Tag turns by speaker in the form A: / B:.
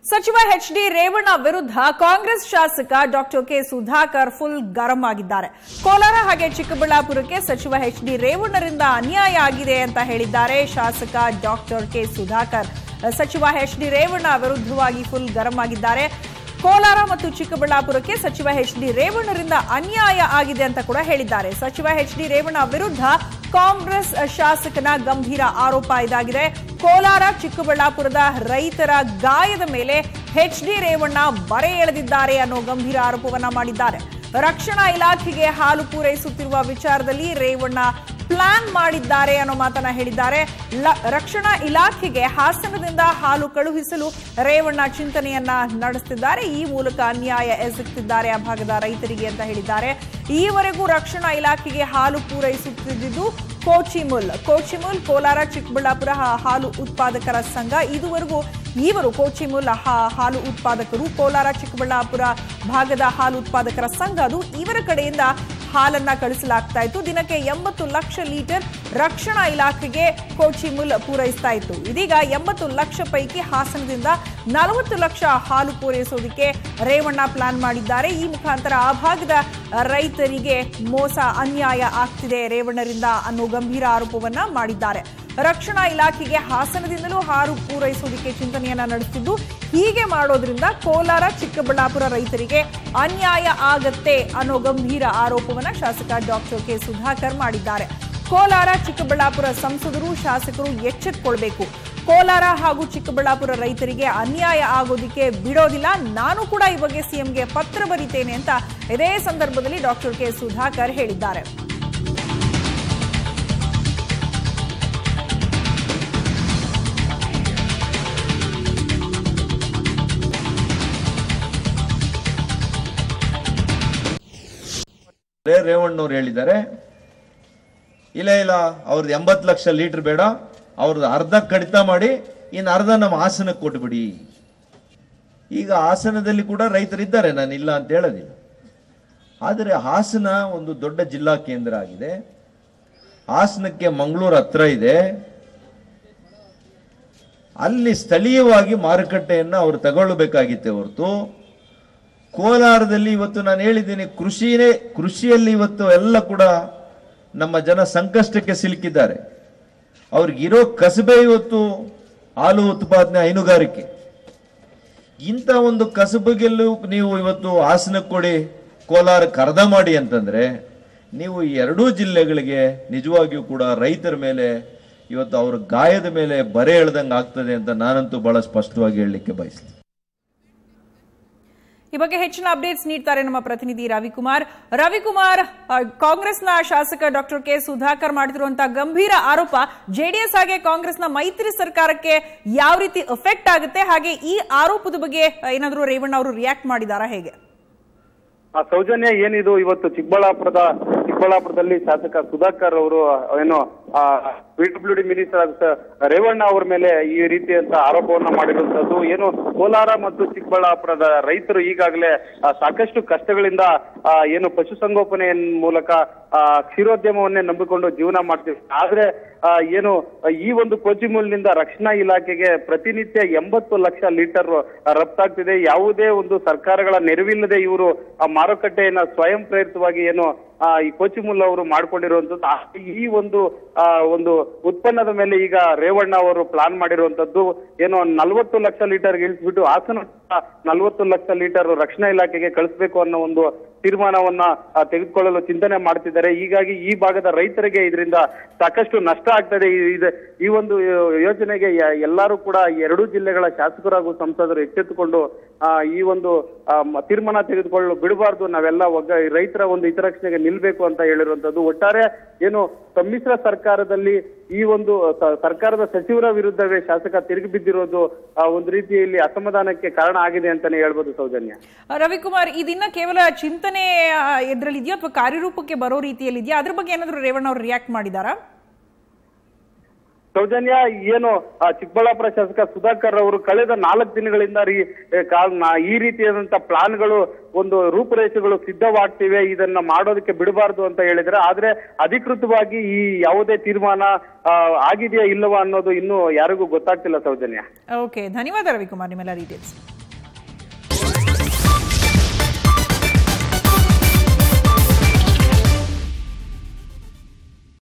A: ಸಚಿವ ಎಚ್.ಡಿ. ರೇವಣ್ಣ ವಿರುದ್ಧ ಕಾಂಗ್ರೆಸ್ ಶಾಸಕ ಡಾಕ್ಟರ್ ಕೆ ಸುಧಾಕರ್ ಫುಲ್ ಗರಂ ಆಗಿದ್ದಾರೆ. ಕೋಲಾರ ಹಾಗೆ ಚಿಕ್ಕಬಳ್ಳಾಪುರಕ್ಕೆ ಸಚಿವ ಎಚ್.ಡಿ. ರೇವಣ್ಣರಿಂದ ಅನ್ಯಾಯ ಆಗಿದೆ ಅಂತ ಹೇಳಿದ್ದಾರೆ ಶಾಸಕ ಡಾಕ್ಟರ್ ಕೆ ಸುಧಾಕರ್. ಸಚಿವ ಎಚ್.ಡಿ. ರೇವಣ್ಣ ವಿರುದ್ಧವಾಗಿ ಫುಲ್ ಗರಂ ಆಗಿದ್ದಾರೆ. ಕೋಲಾರ ಮತ್ತು ಚಿಕ್ಕಬಳ್ಳಾಪುರಕ್ಕೆ ಸಚಿವ ಎಚ್.ಡಿ. ರೇವಣ್ಣರಿಂದ ಅನ್ಯಾಯ ಆಗಿದೆ ಅಂತ ಕೂಡ ಹೇಳಿದ್ದಾರೆ. ಸಚಿವ ಎಚ್.ಡಿ. ರೇವಣ್ಣ ವಿರುದ್ಧ ಕಾಂಗ್ರೆಸ್ ಶಾಸಕನ ಗಂಭೀರ ಆರೋಪ ಇದಾಗಿದೆ. ಕೋಲಾರ ಚಿಕ್ಕಬಳ್ಳಾಪುರದ ರೈತರ ಗಾಯದ ಮೇಲೆ ಎಚ್.ಡಿ. ರೇವಣ್ಣ ಬರೆ ಎಳೆದಿದ್ದಾರೆ ಅನ್ನೋ ಗಂಭೀರ ಆರೋಪವನ್ನ ಮಾಡಿದ್ದಾರೆ. ರಕ್ಷಣಾ ಇಲಾಖೆಗೆ ಹಾಲು ಪೂರೈಸುತ್ತಿರುವ ವಿಚಾರದಲ್ಲಿ ರೇವಣ್ಣ ಪ್ಲಾನ್ ಮಾಡಿದ್ದಾರೆ ಅನ್ನೋ ಮಾತನ್ನ ಹೇಳಿದ್ದಾರೆ. ರಕ್ಷಣಾ ಇಲಾಖೆಗೆ ಹಾಸನದಿಂದ ಹಾಲು ಕಳುಹಿಸಲು ರೇವಣ್ಣ ಚಿಂತನೆಯನ್ನ ನಡೆಸುತ್ತಿದ್ದಾರೆ. ಈ ಮೂಲಕ ಅನ್ಯಾಯ ಎಸಗುತ್ತಿದ್ದಾರೆ ಆ ಭಾಗದ ರೈತರಿಗೆ ಅಂತ ಹೇಳಿದ್ದಾರೆ. ಈವರೆಗೂ ರಕ್ಷಣಾ ಇಲಾಖೆಗೆ ಹಾಲು ಪೂರೈಸುತ್ತಿದ್ದು ಕೋಚಿಮುಲ್ ಕೋಲಾರ ಚಿಕ್ಕಬಳ್ಳಾಪುರ ಹಾಲು ಉತ್ಪಾದಕರ ಸಂಘ. ಇವರು ಕೋಚಿಮುಲ್ ಹಾಲು ಉತ್ಪಾದಕರು, ಕೋಲಾರ ಚಿಕ್ಕಬಳ್ಳಾಪುರ ಭಾಗದ ಹಾಲು ಉತ್ಪಾದಕರ ಸಂಘ. ಅದು ಇವರ ಕಡೆಯಿಂದ ಹಾಲನ್ನ ಕಳಿಸಲಾಗ್ತಾ ಇತ್ತು. ದಿನಕ್ಕೆ 80 ಲಕ್ಷ ಲೀಟರ್ ರಕ್ಷಣಾ ಇಲಾಖೆಗೆ ಕೋಚಿಮುಲ್ ಪೂರೈಸ್ತಾ ಇತ್ತು. ಇದೀಗ 80 ಲಕ್ಷ ಪೈಕಿ ಹಾಸನದಿಂದ 40 ಲಕ್ಷ ಹಾಲು ಪೂರೈಸೋದಕ್ಕೆ ರೇವಣ್ಣ ಪ್ಲಾನ್ ಮಾಡಿದ್ದಾರೆ. ಈ ಮುಖಾಂತರ ಆ ಭಾಗದ ರೈತರಿಗೆ ಮೋಸ ಅನ್ಯಾಯ ಆಗ್ತಿದೆ ರೇವಣ್ಣರಿಂದ ಅನ್ನೋ ಗಂಭೀರ ಆರೋಪವನ್ನ ಮಾಡಿದ್ದಾರೆ. ರಕ್ಷಣಾ ಇಲಾಖೆಗೆ ಹಾಸನದಿಂದಲೂ ಹಾಲು ಪೂರೈಸೋದಕ್ಕೆ ಚಿಂತನೆಯನ್ನ ನಡೆಸುತ್ತಿದ್ದು, ಹೀಗೆ ಮಾಡೋದ್ರಿಂದ ಕೋಲಾರ ಚಿಕ್ಕಬಳ್ಳಾಪುರ ರೈತರಿಗೆ ಅನ್ಯಾಯ ಆಗತ್ತೆ ಅನ್ನೋ ಗಂಭೀರ ಆರೋಪವನ್ನ ಶಾಸಕ ಡಾಕ್ಟರ್ ಕೆ ಸುಧಾಕರ್ ಮಾಡಿದ್ದಾರೆ. ಕೋಲಾರ ಚಿಕ್ಕಬಳ್ಳಾಪುರ ಸಂಸದರು ಶಾಸಕರು ಎಚ್ಚೆತ್ತುಕೊಳ್ಬೇಕು. ಕೋಲಾರ ಹಾಗೂ ಚಿಕ್ಕಬಳ್ಳಾಪುರ ರೈತರಿಗೆ ಅನ್ಯಾಯ ಆಗೋದಿಕ್ಕೆ ಬಿಡೋದಿಲ್ಲ. ನಾನು ಕೂಡ ಈ ಬಗ್ಗೆ ಸಿಎಂಗೆ ಪತ್ರ ಬರೀತೇನೆ ಅಂತ ಇದೇ ಸಂದರ್ಭದಲ್ಲಿ ಡಾಕ್ಟರ್ ಕೆ ಸುಧಾಕರ್ ಹೇಳಿದ್ದಾರೆ.
B: ರೇವಣ್ಣವ್ರು ಹೇಳಿದ್ದಾರೆ, ಇಲ್ಲ ಅವ್ರದ್ದು 80 ಲಕ್ಷ ಲೀಟರ್ ಬೇಡ, ಅವ್ರದ್ದು ಅರ್ಧ ಕಡಿತ ಮಾಡಿ ಇನ್ನು ಅರ್ಧ ನಮ್ಮ ಹಾಸನಕ್ಕೆ ಕೊಟ್ಬಿಡಿ. ಈಗ ಹಾಸನದಲ್ಲಿ ಕೂಡ ರೈತರಿದ್ದಾರೆ, ನಾನು ಇಲ್ಲ ಅಂತ ಹೇಳೋದಿಲ್ಲ. ಆದರೆ ಹಾಸನ ಒಂದು ದೊಡ್ಡ ಜಿಲ್ಲಾ ಕೇಂದ್ರ ಆಗಿದೆ. ಹಾಸನಕ್ಕೆ ಮಂಗಳೂರು ಹತ್ರ ಇದೆ. ಅಲ್ಲಿ ಸ್ಥಳೀಯವಾಗಿ ಮಾರುಕಟ್ಟೆಯನ್ನು ಅವರು ತಗೊಳ್ಬೇಕಾಗಿತ್ತೆ ಹೊರತು ಕೋಲಾರದಲ್ಲಿ ಇವತ್ತು ನಾನು ಹೇಳಿದ್ದೀನಿ, ಕೃಷಿಯಲ್ಲಿ ಇವತ್ತು ಎಲ್ಲ ಕೂಡ ನಮ್ಮ ಜನ ಸಂಕಷ್ಟಕ್ಕೆ ಸಿಲುಕಿದ್ದಾರೆ. ಅವ್ರಿಗಿರೋ ಕಸಬೆ ಇವತ್ತು ಹಾಲು ಉತ್ಪಾದನೆ, ಹೈನುಗಾರಿಕೆ. ಇಂಥ ಒಂದು ಕಸಬಿಗೆಲ್ಲೂ ನೀವು ಇವತ್ತು ಹಾಸನಕ್ಕೆ ಕೊಡಿ, ಕೋಲಾರಕ್ಕೆ ಅರ್ಧ ಮಾಡಿ ಅಂತಂದ್ರೆ ನೀವು ಈ ಎರಡೂ ಜಿಲ್ಲೆಗಳಿಗೆ ನಿಜವಾಗಿಯೂ ಕೂಡ ರೈತರ ಮೇಲೆ ಇವತ್ತು ಅವ್ರ ಗಾಯದ ಮೇಲೆ ಬರೆ ಎಳೆದಂಗೆ ಆಗ್ತದೆ ಅಂತ ನಾನಂತೂ ಬಹಳ ಸ್ಪಷ್ಟವಾಗಿ ಹೇಳಲಿಕ್ಕೆ ಬಯಸ್ತೀನಿ.
A: ಈ ಬಗ್ಗೆ ಹೆಚ್ಚಿನ ಅಪ್ಡೇಟ್ಸ್ ನೀಡ್ತಾರೆ ನಮ್ಮ ಪ್ರತಿನಿಧಿ ರವಿಕುಮಾರ್. ಕಾಂಗ್ರೆಸ್ನ ಶಾಸಕ ಡಾಕ್ಟರ್ ಕೆ ಸುಧಾಕರ್ ಮಾಡಿರುವಂತಹ ಗಂಭೀರ ಆರೋಪ ಜೆಡಿಎಸ್ ಹಾಗೆ ಕಾಂಗ್ರೆಸ್ನ ಮೈತ್ರಿ ಸರ್ಕಾರಕ್ಕೆ ಯಾವ ರೀತಿ ಎಫೆಕ್ಟ್ ಆಗುತ್ತೆ, ಹಾಗೆ ಈ ಆರೋಪದ ಬಗ್ಗೆ ಏನಾದರೂ ರೇವಣ್ಣ ಅವರು ರಿಯಾಕ್ಟ್ ಮಾಡಿದಾರಾ, ಹೇಗೆ?
C: ಸೌಜನ್ಯ, ಏನಿದು ಇವತ್ತು ಚಿಕ್ಕಬಳ್ಳಾಪುರದಲ್ಲಿ ಶಾಸಕ ಸುಧಾಕರ್ ಅವರು ಏನು PWD ಮಿನಿಸ್ಟರ್ ರೇವಣ್ಣ ಅವರ ಮೇಲೆ ಈ ರೀತಿಯಂತ ಆರೋಪವನ್ನ ಮಾಡಿರುವಂತದ್ದು. ಏನು ಕೋಲಾರ ಮತ್ತು ಚಿಕ್ಕಬಳ್ಳಾಪುರದ ರೈತರು ಈಗಾಗಲೇ ಸಾಕಷ್ಟು ಕಷ್ಟಗಳಿಂದ ಏನು ಪಶುಸಂಗೋಪನೆ ಮೂಲಕ ಕ್ಷೀರೋದ್ಯಮವನ್ನೇ ನಂಬಿಕೊಂಡು ಜೀವನ ಮಾಡ್ತೀವಿ. ಆದ್ರೆ ಏನು ಈ ಒಂದು ಕೋಚಿಮುಲ್ನಿಂದ ರಕ್ಷಣಾ ಇಲಾಖೆಗೆ ಪ್ರತಿನಿತ್ಯ 80 ಲಕ್ಷ ಲೀಟರ್ ರಫ್ತಾಗ್ತಿದೆ. ಯಾವುದೇ ಒಂದು ಸರ್ಕಾರಗಳ ನೆರವಿಲ್ಲದೆ ಇವರು ಆ ಮಾರುಕಟ್ಟೆಯನ್ನ ಸ್ವಯಂ ಪ್ರೇರಿತವಾಗಿ ಏನು ಈ ಕೋಚಿಮುಲ್ ಅವರು ಮಾಡ್ಕೊಂಡಿರುವಂತದ್ದು. ಈ ಒಂದು ಉತ್ಪನ್ನದ ಮೇಲೆ ಈಗ ರೇವಣ್ಣ ಅವರು ಪ್ಲಾನ್ ಮಾಡಿರುವಂತದ್ದು. ಏನೋ 40 ಲಕ್ಷ ಲೀಟರ್ ಇಳಿಸ್ಬಿಟ್ಟು ಹಾಸನ 40 ಲಕ್ಷ ಲೀಟರ್ ರಕ್ಷಣಾ ಇಲಾಖೆಗೆ ಕಳಿಸ್ಬೇಕು ಅನ್ನೋ ಒಂದು ತೀರ್ಮಾನವನ್ನ ತೆಗೆದುಕೊಳ್ಳಲು ಚಿಂತನೆ ಮಾಡ್ತಿದ್ದಾರೆ. ಹೀಗಾಗಿ ಈ ಭಾಗದ ರೈತರಿಗೆ ಇದರಿಂದ ಸಾಕಷ್ಟು ನಷ್ಟ ಆಗ್ತದೆ. ಈ ಒಂದು ಯೋಜನೆಗೆ ಎಲ್ಲರೂ ಕೂಡ ಎರಡೂ ಜಿಲ್ಲೆಗಳ ಶಾಸಕರು ಹಾಗೂ ಸಂಸದರು ಎಚ್ಚೆತ್ತುಕೊಂಡು ಈ ಒಂದು ತೀರ್ಮಾನ ತೆಗೆದುಕೊಳ್ಳಲು ಬಿಡಬಾರ್ದು. ನಾವೆಲ್ಲ ರೈತರ ಒಂದು ಹಿತರಕ್ಷಣೆಗೆ ನಿಲ್ಬೇಕು ಅಂತ ಹೇಳಿರುವಂತದ್ದು. ಒಟ್ಟಾರೆ ಏನು ಸಮ್ಮಿಶ್ರ ಸರ್ಕಾರದಲ್ಲಿ ಈ ಒಂದು ಸರ್ಕಾರದ ಸಚಿವರ ವಿರುದ್ಧವೇ ಶಾಸಕ ತಿರುಗಿ ಬಿದ್ದಿರೋದು ಒಂದು ರೀತಿಯಲ್ಲಿ ಅಸಮಾಧಾನಕ್ಕೆ ಕಾರಣ ಆಗಿದೆ ಅಂತಾನೆ ಹೇಳ್ಬೋದು. ಸೌಜನ್ಯ,
A: ರವಿಕುಮಾರ್, ಇದನ್ನ ಕೇವಲ ಚಿಂತನೆ ಇದರಲ್ಲಿದೆಯಾ ಅಥವಾ ಕಾರ್ಯರೂಪಕ್ಕೆ ಬರೋ ರೀತಿಯಲ್ಲಿ ಇದೆಯಾ? ಅದ್ರ ಬಗ್ಗೆ ಏನಾದ್ರು ರೇವಣ್ಣ ಅವರು ರಿಯಾಕ್ಟ್ ಮಾಡಿದಾರಾ?
C: ಸೌಜನ್ಯ, ಏನು ಚಿಕ್ಕಬಳ್ಳಾಪುರ ಶಾಸಕ ಸುಧಾಕರ್ ಅವರು ಕಳೆದ 4 ದಿನಗಳಿಂದ ಈ ರೀತಿಯಾದಂತ ಪ್ಲಾನ್ಗಳು, ಒಂದು ರೂಪುರೇಷೆಗಳು ಸಿದ್ಧವಾಗ್ತಿವೆ, ಇದನ್ನ ಮಾಡೋದಕ್ಕೆ ಬಿಡಬಾರ್ದು ಅಂತ ಹೇಳಿದ್ರೆ, ಆದ್ರೆ ಅಧಿಕೃತವಾಗಿ ಈ ಯಾವುದೇ ತೀರ್ಮಾನ ಆಗಿದೆಯಾ ಇಲ್ಲವಾ ಅನ್ನೋದು ಇನ್ನೂ ಯಾರಿಗೂ ಗೊತ್ತಾಗ್ತಿಲ್ಲ ಸೌಜನ್ಯ.
A: ಓಕೆ, ಧನ್ಯವಾದ ರವಿಕುಮಾರ್ ನಿಮ್ಮೆಲ್ಲ ಡೀಟೇಲ್ಸ್.